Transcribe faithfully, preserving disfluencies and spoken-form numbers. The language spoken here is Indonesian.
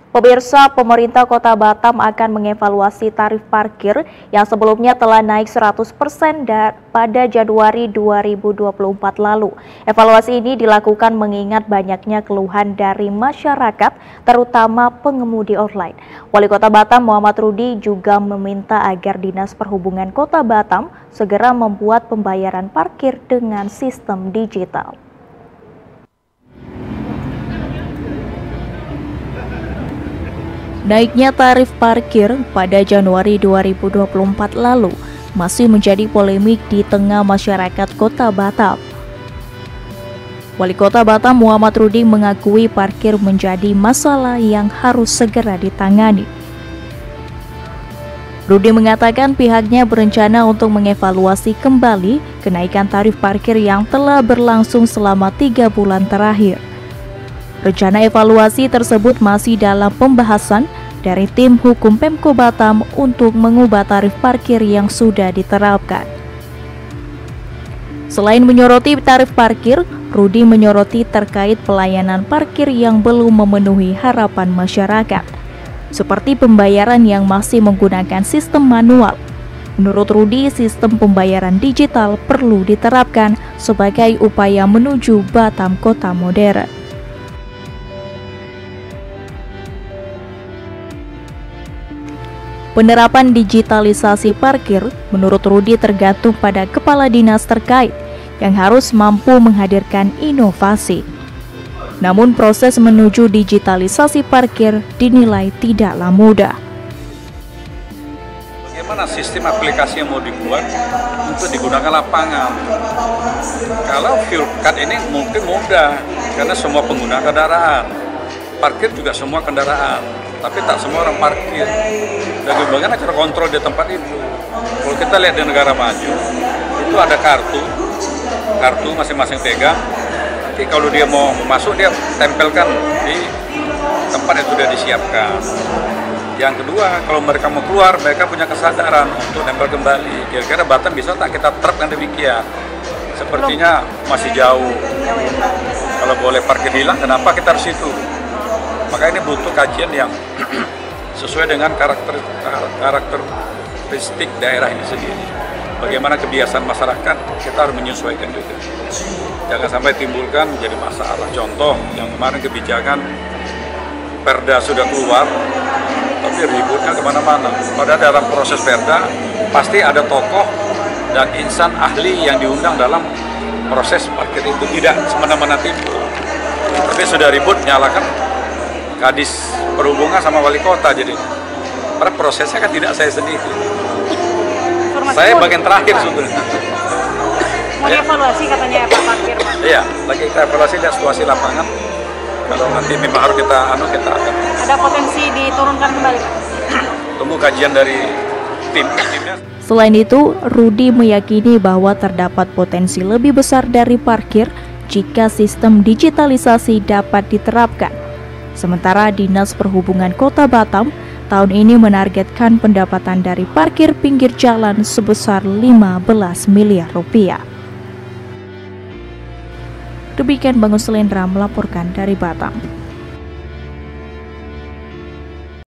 Pemirsa, pemerintah Kota Batam akan mengevaluasi tarif parkir yang sebelumnya telah naik seratus persen pada Januari dua ribu dua puluh empat lalu. Evaluasi ini dilakukan mengingat banyaknya keluhan dari masyarakat, terutama pengemudi online. Wali Kota Batam Muhammad Rudi juga meminta agar Dinas Perhubungan Kota Batam segera membuat pembayaran parkir dengan sistem digital. Naiknya tarif parkir pada Januari dua ribu dua puluh empat lalu masih menjadi polemik di tengah masyarakat Kota Batam. Wali Kota Batam Muhammad Rudi mengakui parkir menjadi masalah yang harus segera ditangani. Rudi mengatakan pihaknya berencana untuk mengevaluasi kembali kenaikan tarif parkir yang telah berlangsung selama tiga bulan terakhir. Rencana evaluasi tersebut masih dalam pembahasan dari tim hukum Pemko Batam untuk mengubah tarif parkir yang sudah diterapkan. Selain menyoroti tarif parkir, Rudi menyoroti terkait pelayanan parkir yang belum memenuhi harapan masyarakat, seperti pembayaran yang masih menggunakan sistem manual. Menurut Rudi, sistem pembayaran digital perlu diterapkan sebagai upaya menuju Batam kota modern. Penerapan digitalisasi parkir menurut Rudi tergantung pada kepala dinas terkait yang harus mampu menghadirkan inovasi. Namun proses menuju digitalisasi parkir dinilai tidaklah mudah. Bagaimana sistem aplikasi yang mau dibuat untuk digunakan lapangan? Kalau fuel card ini mungkin mudah karena semua pengguna kendaraan. Parkir juga semua kendaraan, tapi tak semua orang parkir. Dan bagaimana cara kontrol di tempat itu? Kalau kita lihat di negara maju, itu ada kartu, kartu masing-masing pegang. Nanti kalau dia mau masuk, dia tempelkan di tempat yang sudah disiapkan. Yang kedua, kalau mereka mau keluar, mereka punya kesadaran untuk tempel kembali. Kira-kira Batam bisa tak kita terapkan demikian? Sepertinya masih jauh. Kalau boleh parkir hilang, kenapa kita harus itu? Maka ini butuh kajian yang sesuai dengan karakter karakteristik daerah ini sendiri. Bagaimana kebiasaan masyarakat, kita harus menyesuaikan juga. Jangan sampai timbulkan menjadi masalah. Contoh, yang kemarin kebijakan Perda sudah keluar, tapi ributnya kemana-mana. Padahal dalam proses Perda, pasti ada tokoh dan insan ahli yang diundang dalam proses parkir itu. Tidak semena-mena timbul. Tapi sudah ribut, nyalakan Kadis Perhubungan sama Wali Kota jadi. Karena prosesnya kan tidak saya sendiri. Informasi saya bagian terakhir sebetulnya. Mau dievaluasi katanya Pak Parkir, Pak? Iya, lagi kita evaluasi lihat situasi lapangan. Kalau nanti memang harus kita anu kita akan. Ada potensi diturunkan kembali, Pak? Tunggu kajian dari tim timnya. Selain itu, Rudi meyakini bahwa terdapat potensi lebih besar dari parkir jika sistem digitalisasi dapat diterapkan. Sementara Dinas Perhubungan Kota Batam tahun ini menargetkan pendapatan dari parkir pinggir jalan sebesar lima belas miliar rupiah. Demikian Bang Uslendra melaporkan dari Batam.